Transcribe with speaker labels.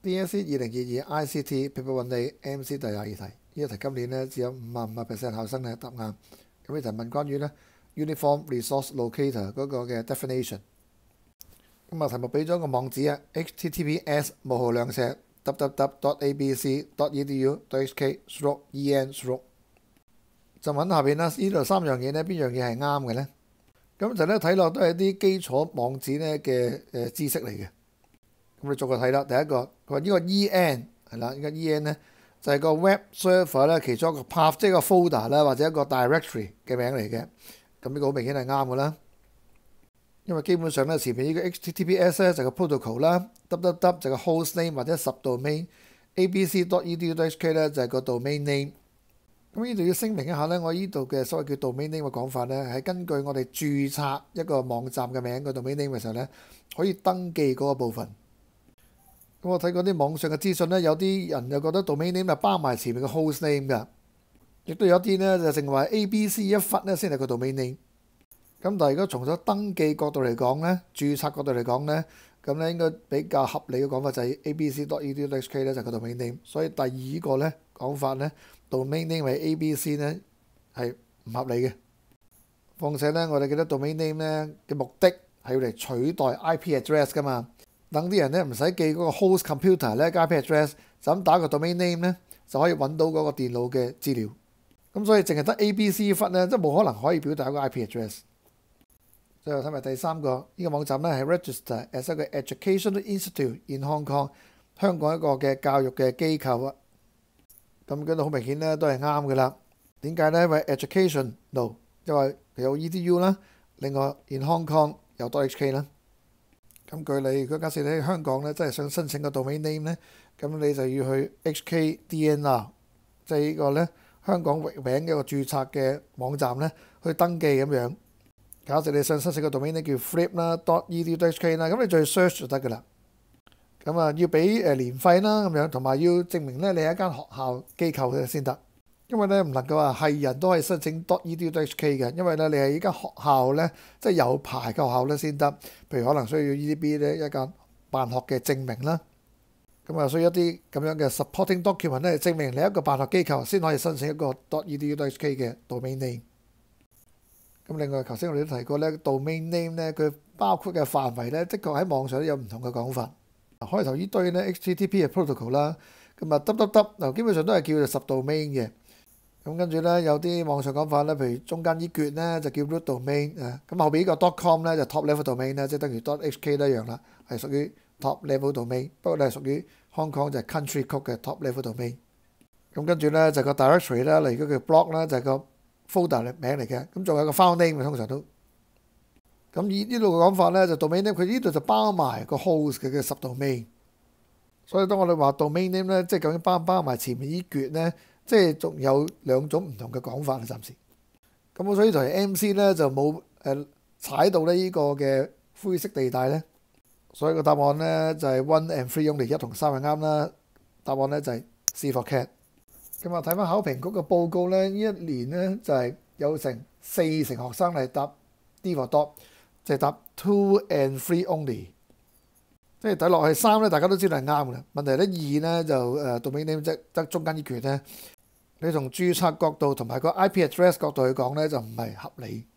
Speaker 1: DSE 2022 ICT Paper 1A MC 第22題，呢一題今年咧只有55% 考生咧答啱。咁呢題問關於咧 Uniform Resource Locator 嗰個嘅 definition。咁啊題目俾咗個網址啊 https://www.abc.edu.hk/en/。就問下邊啦，呢度3樣嘢咧，邊樣嘢係啱嘅咧？咁就咧睇落都係啲基礎網址咧嘅知識嚟嘅。咁你逐個睇啦。第一個佢話呢個 EN 係啦，呢個 EN 咧就係個 web server 咧其中一個 path， 即係個 folder 啦或者一個 directory 嘅名嚟嘅。咁呢個好明顯係啱嘅啦。因為基本上咧前面呢個 HTTPS 咧就係個 protocol 啦 ，www 就係個 host name 或者 subdomain，abc.edu.hk 咧就係個 domain name。咁呢度要聲明一下咧，我呢度嘅所謂叫 domain name 嘅講法咧，係根據我哋註冊一個網站嘅名個 domain name 嘅時候咧，可以登記嗰個部分。咁我睇過啲網上嘅資訊咧，有啲人就覺得 domain name 就包埋前面嘅 host name 㗎，亦都有啲咧就淨話 ABC 一忽咧先係個 domain name。咁但係如果從咗登記角度嚟講咧，註冊角度嚟講咧，咁咧應該比較合理嘅講法就係 abc.edu.hk 咧就係個 domain name。所以第二個咧講法咧 domain name 係 ABC 咧係唔合理嘅。況且咧我哋記得 domain name 咧嘅目的係要嚟取代 IP address 㗎嘛，等啲人咧唔使記嗰個 host computer 咧加 IP address， 就咁打個 domain name 咧就可以揾到嗰個電腦嘅資料。咁所以淨係得 ABC 忽咧，即係冇可能可以表達一個 IP address。最後睇埋第三個，呢個網站咧係 register as 一個 educational institute in Hong Kong， 香港一個嘅教育嘅機構啊。咁嗰度好明顯咧都係啱嘅啦。點解咧？因為 education 度因為有 EDU 啦，另外 in Hong Kong 有 .hk 啦。咁據你如果假設你喺香港咧真係想申請個 domain name 咧，咁你就要去 HKDNR， 即係呢個咧香港域名嘅一個註冊嘅網站咧去登記咁樣。假設你想申請個 domain 咧叫 flip 啦 .edu.hk 啦，咁你再 search 就得㗎啦。咁啊要俾年費啦咁樣，同埋要證明咧你係一間學校機構嘅先得。因為咧唔能夠話係人都可以申請 .edu.hk 嘅，因為咧你係依間學校咧即係有牌嘅學校咧先得。譬如可能需要 EDB 咧一間辦學嘅證明啦，咁啊需要一啲咁樣嘅 supporting document 咧證明你一個辦學機構先可以申請一個 .edu.hk 嘅 domain name。咁另外頭先我哋都提過咧 domain name 咧佢包括嘅範圍咧，的確喺網上都有唔同嘅講法。開頭呢堆咧 HTTP 嘅 protocol 啦，咁啊 www 基本上都係叫做 subdomain 嘅。咁跟住咧有啲網上講法咧，譬如中間呢橛咧就叫 root domain 啊，咁後邊呢個 .com 咧就 top level domain 咧，即係等於 .hk 都一樣啦，係屬於 top level domain。不過你係屬於 Hong Kong 就係 country code 嘅 top level domain。咁跟住咧就個 directory 啦，例如嗰個 blog 啦就係個 folder 名嚟嘅，咁仲有個 file name 通常都。咁以呢度嘅講法咧，就 domain name 佢呢度就包埋個 host 嘅 subdomain。所以當我哋話 domain name 咧，即係究竟包唔包埋前面呢橛咧，即係仲有兩種唔同嘅講法啊，暫時。咁所以台 MC 咧就冇踩到呢個嘅灰色地帶咧。所以個答案咧就係 one and three only， 1同3係啱啦。答案咧就係 C for cat。咁啊睇翻考評局嘅報告咧，呢一年咧就係有成40%學生係答 D for dot， 就係答 two and three only。即係睇落去3咧，大家都知道係啱嘅啦。問題咧2咧就domain name 即得中間呢橛咧，你從註冊角度同埋個 IP address 角度去講咧就唔係合理。